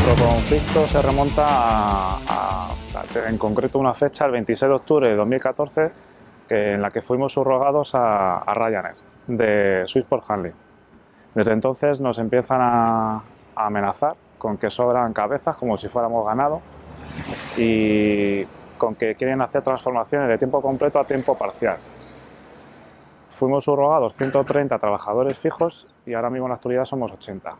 Nuestro conflicto se remonta en concreto una fecha, el 26 de octubre de 2014, en la que fuimos subrogados a Ryanair, de Swissport Handling. Desde entonces nos empiezan a amenazar con que sobran cabezas, como si fuéramos ganado, y con que quieren hacer transformaciones de tiempo completo a tiempo parcial. Fuimos subrogados 130 trabajadores fijos y ahora mismo en la actualidad somos 80.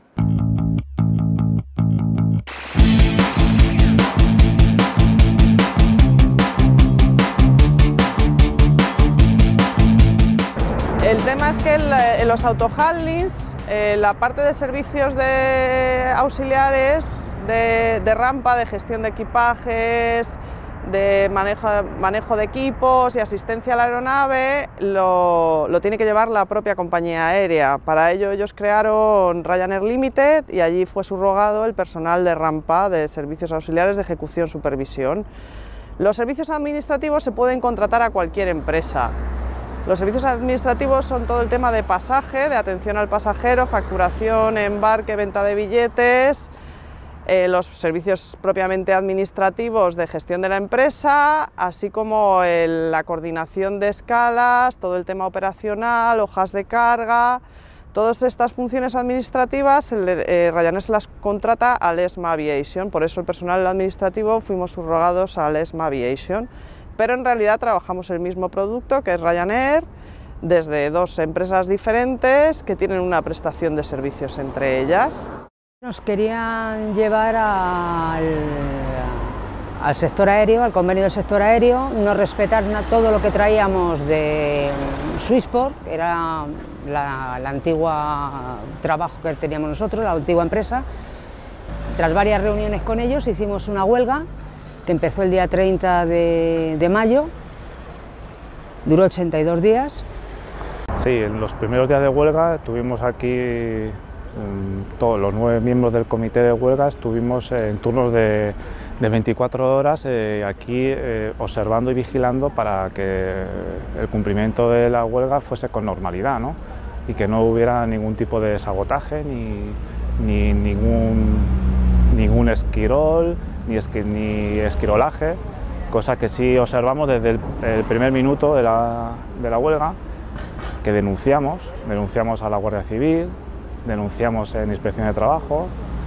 El tema es que en los autohandlings, la parte de servicios de auxiliares, de rampa, de gestión de equipajes, de manejo de equipos y asistencia a la aeronave, lo tiene que llevar la propia compañía aérea. Para ello ellos crearon Ryanair Limited y allí fue subrogado el personal de rampa, de servicios auxiliares de ejecución supervisión. Los servicios administrativos se pueden contratar a cualquier empresa. Los servicios administrativos son todo el tema de pasaje, de atención al pasajero, facturación, embarque, venta de billetes, los servicios propiamente administrativos de gestión de la empresa, así como la coordinación de escalas, todo el tema operacional, hojas de carga. Todas estas funciones administrativas Ryanair se las contrata al ESMA Aviation, por eso el personal administrativo fuimos subrogados al ESMA Aviation. Pero en realidad trabajamos el mismo producto, que es Ryanair, desde dos empresas diferentes que tienen una prestación de servicios entre ellas. Nos querían llevar al sector aéreo, al convenio del sector aéreo, no respetar todo lo que traíamos de Swissport, que era la antigua trabajo que teníamos nosotros, la antigua empresa. Tras varias reuniones con ellos hicimos una huelga que empezó el día 30 de mayo, duró 82 días. Sí, en los primeros días de huelga estuvimos aquí, todos los 9 miembros del comité de huelga, estuvimos en turnos de 24 horas aquí observando y vigilando para que el cumplimiento de la huelga fuese con normalidad, ¿no? Y que no hubiera ningún tipo de sabotaje ni ningún esquirol, ni esquirolaje, cosa que sí observamos desde el primer minuto de la huelga, que denunciamos a la Guardia Civil, denunciamos en Inspección de Trabajo,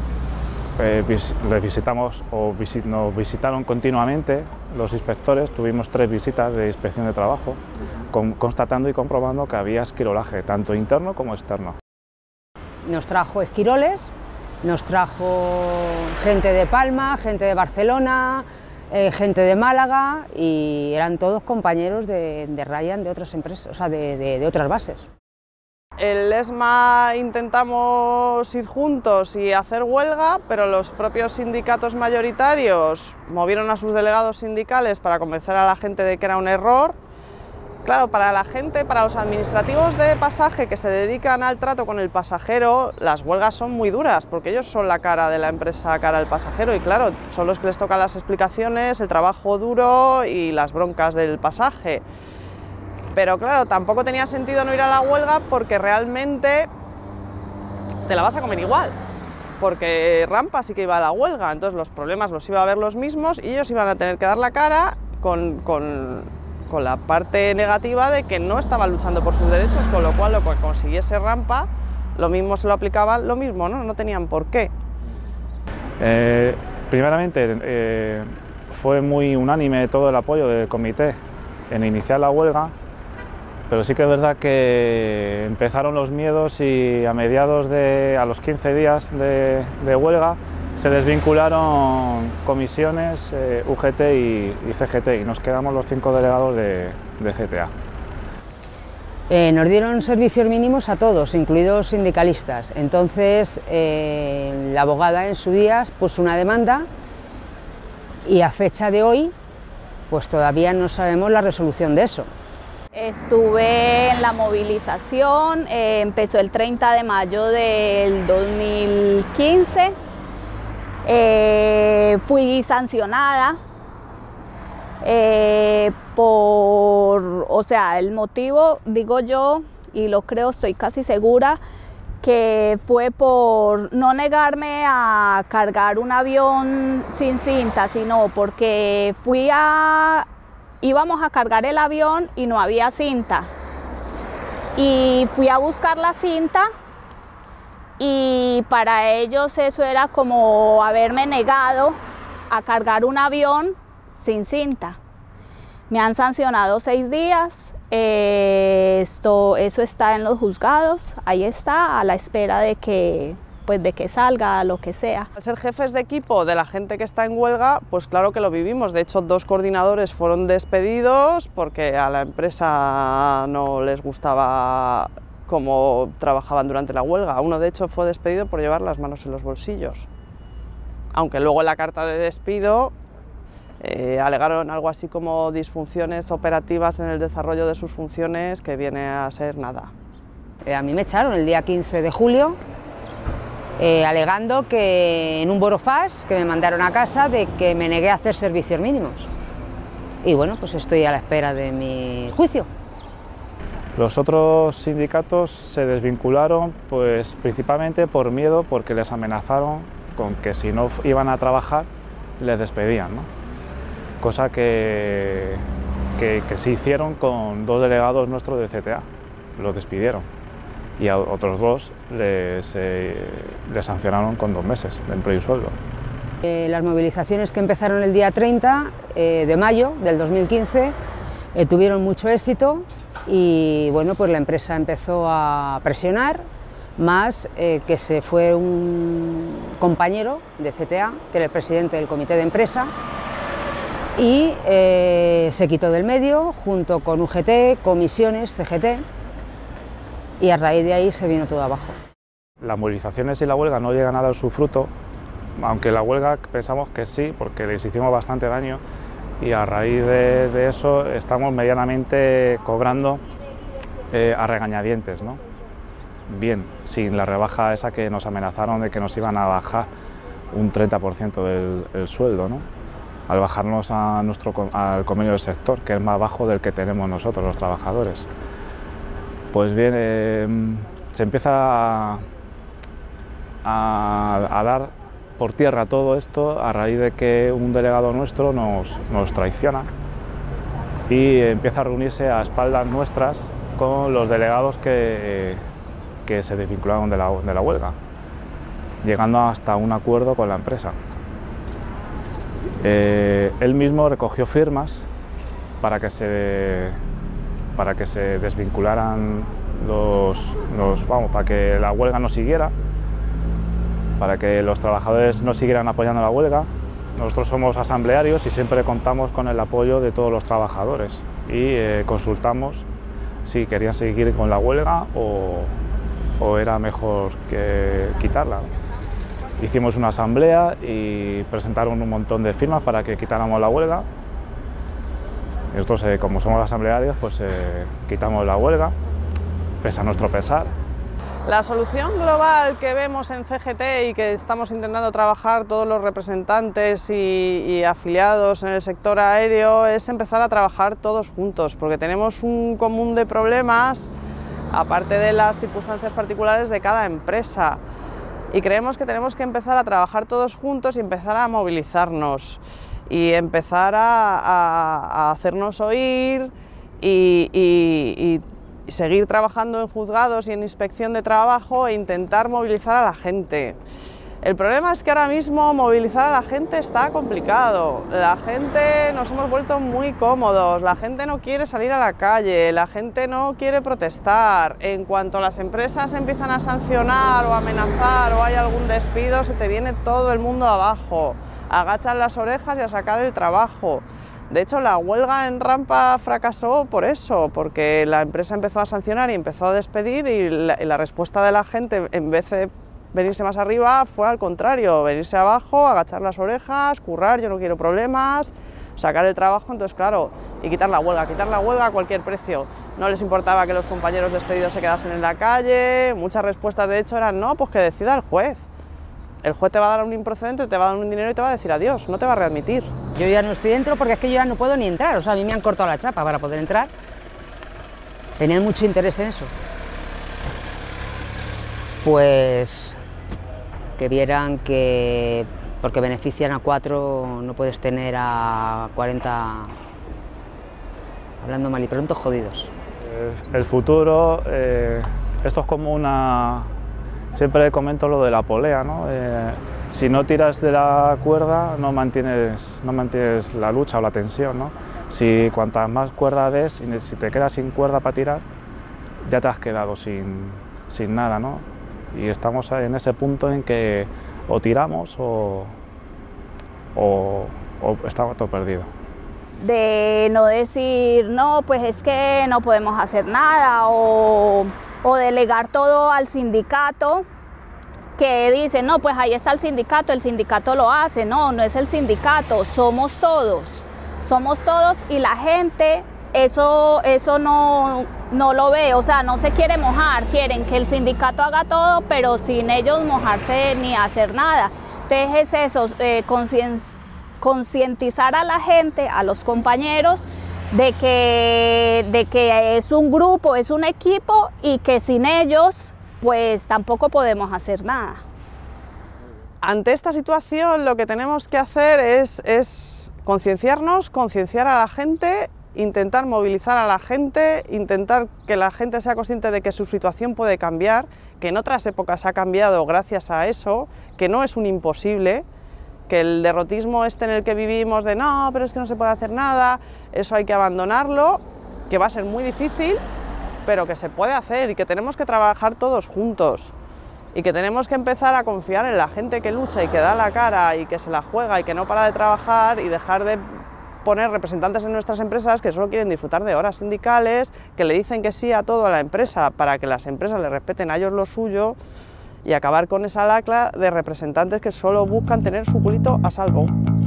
nos visitaron continuamente los inspectores, tuvimos 3 visitas de Inspección de Trabajo, constatando y comprobando que había esquirolaje, tanto interno como externo. Nos trajo esquiroles, nos trajo gente de Palma, gente de Barcelona, gente de Málaga, y eran todos compañeros de Ryanair, de otras empresas, o sea, de otras bases. El ESMA intentamos ir juntos y hacer huelga, pero los propios sindicatos mayoritarios movieron a sus delegados sindicales para convencer a la gente de que era un error. Claro, para la gente, para los administrativos de pasaje que se dedican al trato con el pasajero, las huelgas son muy duras, porque ellos son la cara de la empresa, cara al pasajero, y claro, son los que les tocan las explicaciones, el trabajo duro y las broncas del pasaje. Pero claro, tampoco tenía sentido no ir a la huelga, porque realmente te la vas a comer igual, porque Rampa sí que iba a la huelga, entonces los problemas los iba a ver los mismos y ellos iban a tener que dar la cara con la parte negativa de que no estaban luchando por sus derechos, con lo cual lo que consiguiese Rampa, lo mismo se lo aplicaban, lo mismo, no tenían por qué. Primeramente, fue muy unánime todo el apoyo del comité en iniciar la huelga, pero sí que es verdad que empezaron los miedos y a los 15 días de huelga, se desvincularon comisiones, UGT y CGT, y nos quedamos los 5 delegados de CTA. Nos dieron servicios mínimos a todos, incluidos sindicalistas. Entonces, la abogada en su día puso una demanda y a fecha de hoy, pues todavía no sabemos la resolución de eso. Estuve en la movilización, empezó el 30 de mayo del 2015. Fui sancionada o sea, el motivo, digo yo, y lo creo, estoy casi segura, que fue por no negarme a cargar un avión sin cinta, sino porque íbamos a cargar el avión y no había cinta. Y fui a buscar la cinta y para ellos eso era como haberme negado a cargar un avión sin cinta. Me han sancionado 6 días. Eso está en los juzgados, ahí está, a la espera de que salga lo que sea. Al ser jefes de equipo de la gente que está en huelga, pues claro que lo vivimos. De hecho, 2 coordinadores fueron despedidos porque a la empresa no les gustaba cómo trabajaban durante la huelga. Uno de hecho fue despedido por llevar las manos en los bolsillos. Aunque luego en la carta de despido alegaron algo así como disfunciones operativas en el desarrollo de sus funciones, que viene a ser nada. A mí me echaron el día 15 de julio, alegando que en un burofax que me mandaron a casa de que me negué a hacer servicios mínimos. Y bueno, pues estoy a la espera de mi juicio. Los otros sindicatos se desvincularon pues principalmente por miedo, porque les amenazaron con que si no iban a trabajar les despedían, ¿no? Cosa que sí hicieron con 2 delegados nuestros de CTA, los despidieron, y a otros 2 les sancionaron con 2 meses de empleo y sueldo. Las movilizaciones que empezaron el día 30 de mayo del 2015 tuvieron mucho éxito y bueno, pues la empresa empezó a presionar, más que se fue un compañero de CTA, que era el presidente del comité de empresa, y se quitó del medio junto con UGT, comisiones, CGT, y a raíz de ahí se vino todo abajo. Las movilizaciones y la huelga no llegan a dar su fruto, aunque la huelga pensamos que sí, porque les hicimos bastante daño y a raíz de eso estamos medianamente cobrando a regañadientes, ¿no? Bien, sin la rebaja esa que nos amenazaron de que nos iban a bajar un 30% del sueldo, ¿no? Al bajarnos al convenio del sector, que es más bajo del que tenemos nosotros, los trabajadores. Pues bien, se empieza a dar por tierra todo esto a raíz de que un delegado nuestro nos traiciona y empieza a reunirse a espaldas nuestras con los delegados que se desvincularon de la huelga, llegando hasta un acuerdo con la empresa. Él mismo recogió firmas para que se desvincularan para que la huelga no siguiera, para que los trabajadores no siguieran apoyando la huelga. Nosotros somos asamblearios y siempre contamos con el apoyo de todos los trabajadores y consultamos si querían seguir con la huelga o era mejor que quitarla. Hicimos una asamblea y presentaron un montón de firmas para que quitáramos la huelga. Nosotros, como somos asamblearios, pues quitamos la huelga, pese a nuestro pesar. La solución global que vemos en CGT y que estamos intentando trabajar todos los representantes y afiliados en el sector aéreo es empezar a trabajar todos juntos, porque tenemos un común de problemas, aparte de las circunstancias particulares de cada empresa. Y creemos que tenemos que empezar a trabajar todos juntos y empezar a movilizarnos y empezar a hacernos oír y seguir trabajando en juzgados y en inspección de trabajo e intentar movilizar a la gente. El problema es que ahora mismo movilizar a la gente está complicado. La gente nos hemos vuelto muy cómodos, la gente no quiere salir a la calle, la gente no quiere protestar. En cuanto las empresas empiezan a sancionar o a amenazar o hay algún despido, se te viene todo el mundo abajo. Agachan las orejas y a sacar el trabajo. De hecho, la huelga en Rampa fracasó por eso, porque la empresa empezó a sancionar y empezó a despedir y la respuesta de la gente, en vez de venirse más arriba, fue al contrario, venirse abajo, agachar las orejas, currar, yo no quiero problemas, sacar el trabajo. Entonces claro, y quitar la huelga a cualquier precio. No les importaba que los compañeros despedidos se quedasen en la calle, muchas respuestas de hecho eran no, pues que decida el juez. El juez te va a dar un improcedente, te va a dar un dinero y te va a decir adiós, no te va a readmitir. Yo ya no estoy dentro porque es que yo ya no puedo ni entrar, o sea, a mí me han cortado la chapa para poder entrar. Tenían mucho interés en eso. pues que vieran que porque benefician a 4 no puedes tener a 40, hablando mal y pronto, jodidos. El futuro, esto es como una... Siempre comento lo de la polea, ¿no? Si no tiras de la cuerda no mantienes la lucha o la tensión, ¿no? Si cuantas más cuerda des, y si te quedas sin cuerda para tirar, ya te has quedado sin nada, ¿no? Y estamos en ese punto en que o tiramos o estamos todo perdido. De no decir, no, pues es que no podemos hacer nada, o delegar todo al sindicato, que dice, no, pues ahí está el sindicato lo hace. No, no es el sindicato, somos todos y la gente eso no lo ve, o sea, no se quiere mojar, quieren que el sindicato haga todo, pero sin ellos mojarse ni hacer nada. Entonces es eso, concientizar a la gente, a los compañeros, de que es un grupo, es un equipo y que sin ellos pues tampoco podemos hacer nada. Ante esta situación lo que tenemos que hacer es concienciarnos, concienciar a la gente, intentar movilizar a la gente, intentar que la gente sea consciente de que su situación puede cambiar, que en otras épocas ha cambiado gracias a eso, que no es un imposible, que el derrotismo este en el que vivimos de no, pero es que no se puede hacer nada, eso hay que abandonarlo, que va a ser muy difícil, pero que se puede hacer y que tenemos que trabajar todos juntos y que tenemos que empezar a confiar en la gente que lucha y que da la cara y que se la juega y que no para de trabajar y dejar de poner representantes en nuestras empresas que solo quieren disfrutar de horas sindicales, que le dicen que sí a todo a la empresa para que las empresas le respeten a ellos lo suyo, y acabar con esa lacra de representantes que solo buscan tener su culito a salvo.